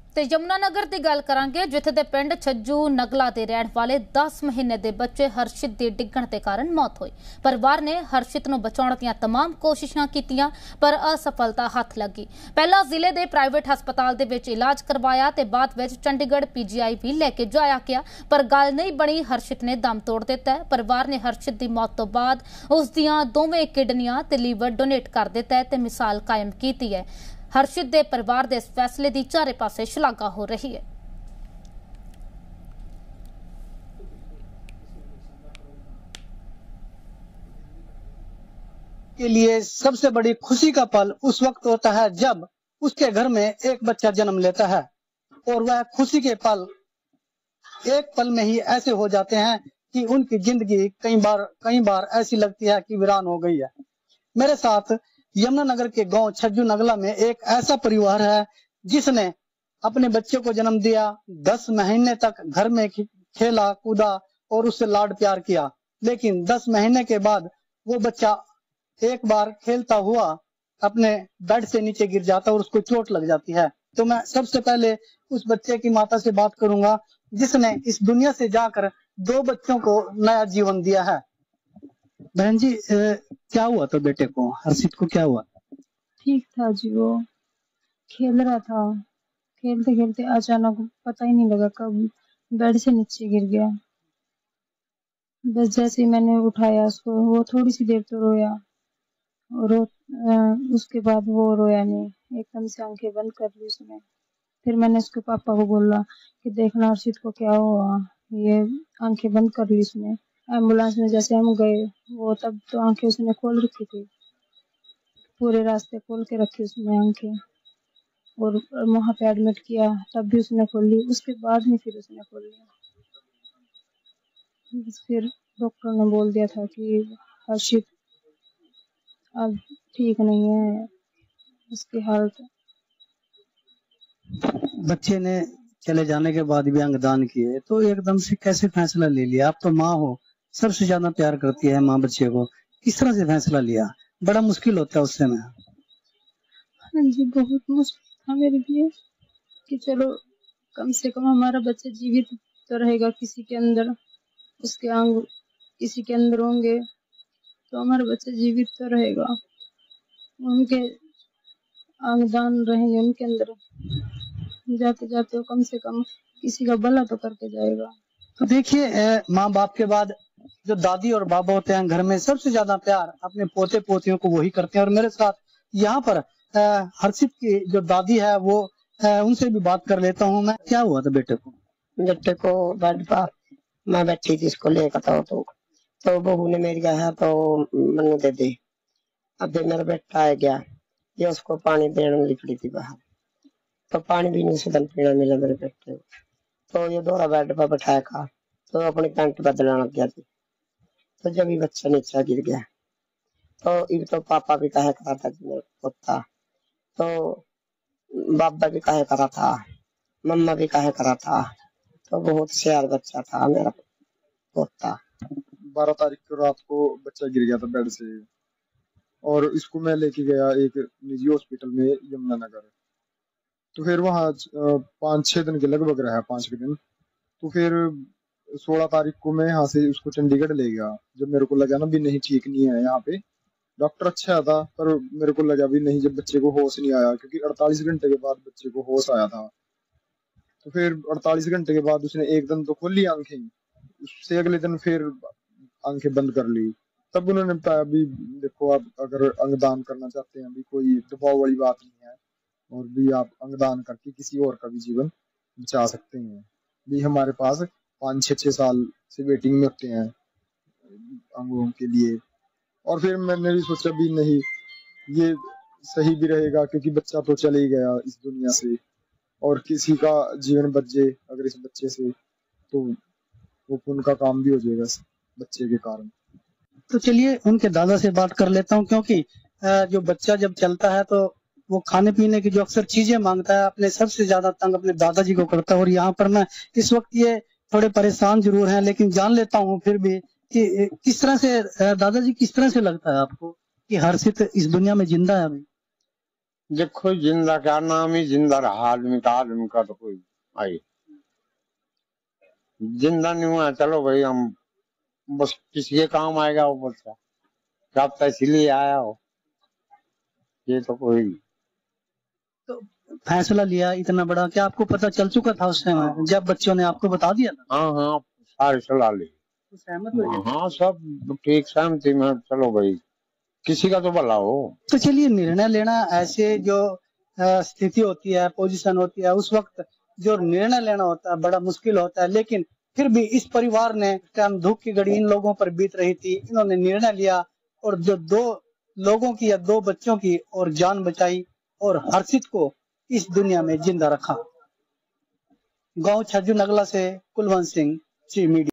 ਤੇ ਯਮੁਨਾਨਗਰ ਦੀ ਗੱਲ ਕਰਾਂਗੇ, ਜਿੱਥੇ ਦੇ ਪਿੰਡ ਛੱਜੂ ਨਗਲਾ ਦੇ ਰਹਿਣ ਵਾਲੇ 10 ਮਹੀਨੇ ਦੇ ਬੱਚੇ ਹਰਸ਼ਿਤ ਦੇ ਡਿੱਗਣ ਦੇ ਕਾਰਨ ਮੌਤ ਹੋਈ। ਪਰਿਵਾਰ ਨੇ ਹਰਸ਼ਿਤ ਨੂੰ ਬਚਾਉਣ ਦੀਆਂ तमाम ਕੋਸ਼ਿਸ਼ਾਂ ਕੀਤੀਆਂ, ਪਰ ਅਸਫਲਤਾ ਹੱਥ ਲੱਗੀ। ਪਹਿਲਾਂ ਜ਼ਿਲ੍ਹੇ ਦੇ ਪ੍ਰਾਈਵੇਟ ਹਸਪਤਾਲ ਦੇ ਵਿੱਚ ਇਲਾਜ ਕਰਵਾਇਆ ਤੇ ਬਾਅਦ ਵਿੱਚ ਚੰਡੀਗੜ੍ਹ PGI ਵੀ ਲੈ ਕੇ ਜਾਇਆ ਗਿਆ, ਪਰ ਗੱਲ ਨਹੀਂ ਬਣੀ। ਹਰਸ਼ਿਤ ਨੇ ਦਮ ਤੋੜ ਦਿੱਤਾ ਹੈ। ਪਰਿਵਾਰ ਨੇ ਹਰਸ਼ਿਤ ਦੀ ਮੌਤ ਤੋਂ ਬਾਅਦ ਉਸ ਦੀਆਂ ਦੋਵੇਂ ਕਿਡਨੀਆਂ ਤੇ ਲੀਵਰ ਡੋਨੇਟ ਕਰ ਦਿੱਤਾ ਹੈ ਤੇ ਮਿਸਾਲ ਕਾਇਮ ਕੀਤੀ ਹੈ। हर्षित दे परिवार दे इस फैसले की चारे पासे शलाघा हो रही है। के लिए सबसे बड़ी खुशी का पल उस वक्त होता है जब उसके घर में एक बच्चा जन्म लेता है, और वह खुशी के पल एक पल में ही ऐसे हो जाते हैं कि उनकी जिंदगी कई बार ऐसी लगती है कि वीरान हो गई है। मेरे साथ यमुनानगर के गांव छज्जू नगला में एक ऐसा परिवार है जिसने अपने बच्चे को जन्म दिया। 10 महीने तक घर में खेला कूदा और उससे लाड प्यार किया, लेकिन 10 महीने के बाद वो बच्चा एक बार खेलता हुआ अपने बेड से नीचे गिर जाता और उसको चोट लग जाती है। तो मैं सबसे पहले उस बच्चे की माता से बात करूंगा जिसने इस दुनिया से जाकर 2 बच्चों को नया जीवन दिया है। बहन जी, क्या हुआ था बेटे को, हर्षित को क्या हुआ? ठीक था जी, वो खेल रहा था, खेलते खेलते अचानक पता ही नहीं लगा कब बेड से नीचे गिर गया। बस जैसे ही मैंने उठाया उसको, वो थोड़ी सी देर तो रोया और उसके बाद वो रोया नहीं, एकदम से आंखें बंद कर ली उसने। फिर मैंने उसके पापा को बोला कि देखना हर्षित को क्या हुआ, ये आंखें बंद कर ली उसने। एम्बुलेंस में जैसे हम गए, वो तब तो आंखें उसने खोल रखी थी, पूरे रास्ते खोल के रखी उसने आंखें, और वहां पे एडमिट किया तब भी उसने खोल ली, उसके बाद में फिर उसने खोल लिया। फिर डॉक्टर ने बोल दिया था कि हर्षित अब ठीक नहीं है, उसकी हालत। बच्चे ने चले जाने के बाद भी अंगदान किए, तो एकदम से कैसे फैसला ले लिया? आप तो माँ हो, सबसे ज्यादा प्यार करती है माँ बच्चे को, किस तरह से फैसला लिया? बड़ा मुश्किल होता है उस समय। हाँ जी, बहुत मुश्किल था मेरे लिए कि चलो कम से कम हमारा बच्चा जीवित तो रहेगा, किसी के अंदर उसके अंग किसी के अंदर होंगे तो हमारा बच्चा जीवित तो रहेगा, उनके अंगदान रहेंगे उनके अंदर, जाते जाते कम से कम किसी का भला तो करके जाएगा। तो देखिए, माँ बाप के बाद जो दादी और बाबा होते हैं घर में, सबसे ज्यादा प्यार अपने पोते पोतियों को वही करते हैं। और मेरे साथ यहाँ पर हर्षित की जो दादी है वो उनसे भी बात कर लेता हूँ मैं। क्या हुआ था बेटे को? बेटे को बेड पर मैं बैठी थी, इसको लेकर तो बहू ने मेरी कहा तो मनु दे दे। अब मेरा बेटा आ गया, ये उसको पानी देने निकली थी बाहर, तो पानी भी नहीं से पीना मिला मेरे बेटे को। तो ये दोहरा बेड पर बैठाया का तो अपनी पैंट बदलने लग गया थी। तो जब ये बच्चा नीचे गिर गया तो ये तो पापा भी कहा करा था पोता, तो बाबा भी कहा करा था, मम्मा भी कहा करा था, तो बहुत शेर बच्चा था मेरा पोता। 12 तारीख को रात को बच्चा गिर गया था बेड से, और इसको मैं लेके गया एक निजी हॉस्पिटल में यमुनानगर। तो फिर वहाँ 5-6 दिन के लगभग रहा, 5 दिन। तो फिर 16 तारीख को मैं यहाँ से उसको चंडीगढ़ ले गया। जब मेरे को लगा ना भी नहीं ठीक नहीं है, यहाँ पे डॉक्टर अच्छा था, पर मेरे को लगा भी नहीं, जब बच्चे को होश नहीं आया, क्योंकि 48 घंटे के बाद बच्चे को होश आया था। तो फिर 48 घंटे के बाद उसने एक दिन तो खोल ली आंखें, उससे अगले दिन फिर आंखें बंद कर ली। तब उन्होंने बताया भी देखो, आप अगर अंगदान करना चाहते हैं भी कोई दबाव वाली बात नहीं है, और भी आप अंगदान करके किसी और का भी जीवन बचा सकते हैं। भी हमारे पास 5-6 साल से वेटिंग में होते हैं अंगों के लिए। और फिर मैंने भी सोचा भी नहीं, ये सही भी रहेगा, क्योंकि बच्चा तो चले ही गया इस दुनिया से, और किसी का जीवन बच जाए अगर इस बच्चे से, तो वो पुण्य का काम भी हो जाएगा इस बच्चे के कारण। तो चलिए उनके दादा से बात कर लेता हूँ, क्योंकि जो बच्चा जब चलता है तो वो खाने पीने की जो अक्सर चीजें मांगता है, अपने सबसे ज्यादा तंग अपने दादाजी को करता है। और यहाँ पर मैं इस वक्त ये थोड़े परेशान जरूर हैं, लेकिन जान लेता हूँ फिर भी कि किस तरह से दादाजी, किस तरह से लगता है आपको कि हर्षित इस दुनिया में जिंदा है अभी? देखो जिंदा क्या नाम ही जिंदा रहा आदमी का तो कोई आई जिंदा नहीं हुआ। चलो भाई हम बस किसी के काम आएगा वो बच्चा, क्या पता इसीलिए आया हो, ये तो कोई। तो फैसला लिया इतना बड़ा, क्या आपको पता चल चुका था उस टाइम जब बच्चों ने आपको बता दिया था? हाँ हाँ सारी सलाह ली। सहमत हो गए? हाँ सब ठीक सहमति में। चलो भाई किसी का तो भला हो। तो चलिए, निर्णय लेना ऐसे जो स्थिति होती है, पोजीशन होती है, उस वक्त जो निर्णय लेना होता है बड़ा मुश्किल होता है, लेकिन फिर भी इस परिवार ने, टाइम धूप की घड़ी इन लोगों पर बीत रही थी, इन्होंने निर्णय लिया और जो 2 लोगों की या 2 बच्चों की और जान बचाई और हर्षित को इस दुनिया में जिंदा रखा। गांव छज्जू नगला से कुलवंत सिंह, जी मीडिया।